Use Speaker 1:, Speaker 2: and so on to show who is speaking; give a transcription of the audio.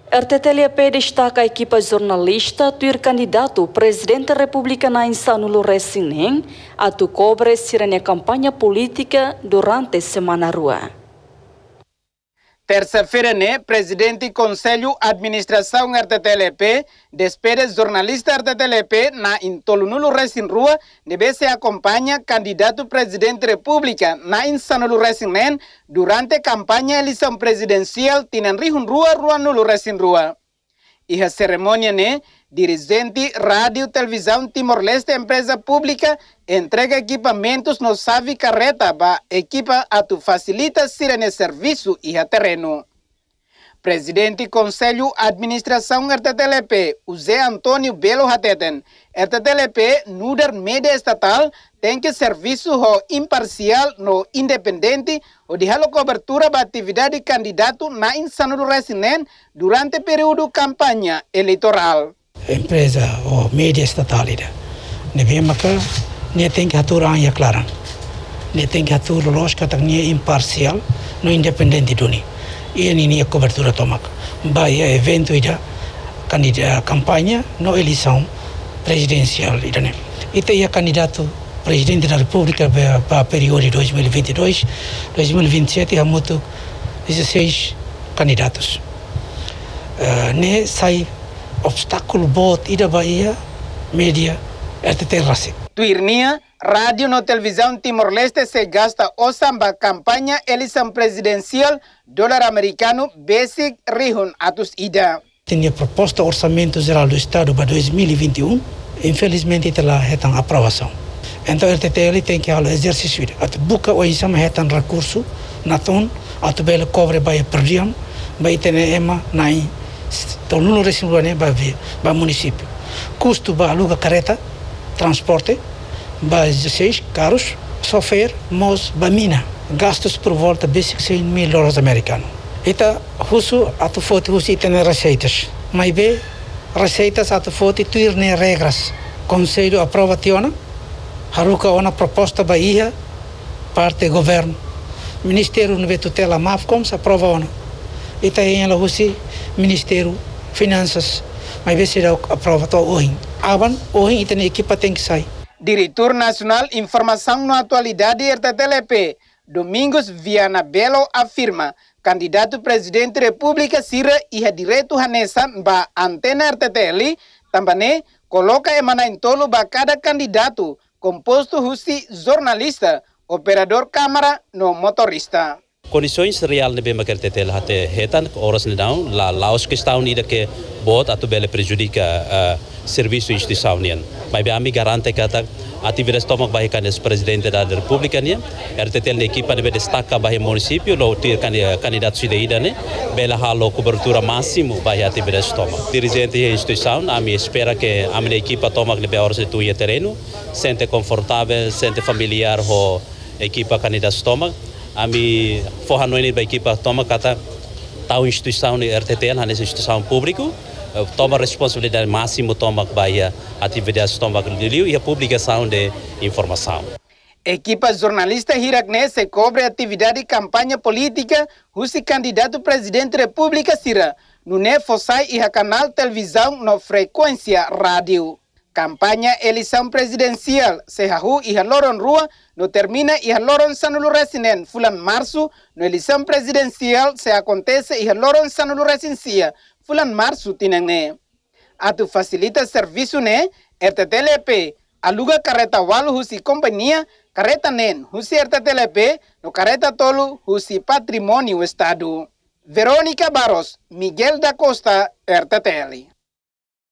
Speaker 1: RTTLP destaca a equipa jornalista tuir candidato presidente da República na Insanulo Resinen atu cobre sirene campanha política durante semana rua.
Speaker 2: Terça-feira, presidente Conselho Administração RTTLP despede jornalista RTTLP na Intolunulo Resin Rua deve se acompanha candidato presidente da República na Insanulo Resinen durante campanha eleição presidencial tinan Rihun Rua Nulo Resin Rua. E a cerimônia, dirigente Rádio Televisão Timor-Leste Empresa Pública entrega equipamentos no Savi Carreta para equipa atu facilita sirene serviço e a terreno. Presidente Conselho Administração RTTLP, José Antônio Belo Hateten, RTTLP, nuder média estatal, tem que serviço imparcial no independente ou de cobertura para atividade candidato na Insanulo Resinen durante período campanha eleitoral.
Speaker 3: Empresa ou média estatal, ne tem que aturar a clara, ne tem que aturar lógica também imparcial no independente duni. E ini cobertura tomak. Vai evento ida candidato campanha no eleição presidencial ida. Itu ia candidato presidente da República para período 2022-2027 há muito 16 candidatos. Ne sai obstáculo bot ida Bahia média RTT Rasi.
Speaker 2: Tuirnia, rádio no televisão Timor-Leste se gasta o samba campanha eleição presidencial dólar americano basic rihun atus ida.
Speaker 3: Tinha proposta orçamento geral do Estado para 2021, infelizmente telah hetang aprovação. Então RTTL tem que fazer exercício. At buka o isama hetang recurso naton atau bela cobre by per diem by TNM nai tolunu resimulane ba município. Custo ba aluga carreta transporte, ba 16 carros, chofer, mos, ba mina. Gastos por volta de $100,000 americanos. Ita husu atu foto husu itene receitas. Mas be receitas atu foto tuirne regras. Conselho aprovationa, haruka ona proposta Bahia, parte governo. Ministério de tutela MAFCOMS aprova ona. Ita ela husu Ministério Finanças. Mas be será aprovado hoje. Aban hoje itene equipa tem que sair.
Speaker 2: Diretor Nacional Informação na Atualidade RTTLP, Domingos Viana Belo afirma, candidato presidente da República Sira e a direito hanesa ba antena RTTL, também coloca emana em tolo ba cada candidato, composto husi jornalista, operador câmara no motorista.
Speaker 4: Condições real de bem que RTTL hate hetan horas não la laos questão ida que bot atu bele prejudica serviço institucional. Mas bem ami garante que atividades tomak bahi kandidat presidente da República nia RTTL na equipa deve destaca bahi município lo tir candidato sida ida ne bela halo cobertura máximo bahi atividades tomak. Dirigente da instituição ami espera que a minha equipa tomak nebe horas de tuia terreno sente confortável, sente familiar ho equipa candidato tomak. Ami forra noite da equipa toma kata tal instituição de RTTL, nessa instituição pública, toma responsabilidade máxima toma baia atividades toma e a publicação de informação.
Speaker 2: Equipa jornalista Hirakne se cobre atividade de campanha política, o candidato presidente da República Sira, no Nefosai e a canal televisão no frequência rádio. Campanha eleição presidencial se hahu e haloron rua no termina e haloron sanulu resinen fulan março no eleição presidencial se acontece e haloron sanulu residencia fulan março tinangne. Atu facilita serviço RTTLP aluga carreta walu husi companhia carreta husi RTTLP no carreta tolo husi patrimônio estado. Verônica Barros, Miguel da Costa, RTTL.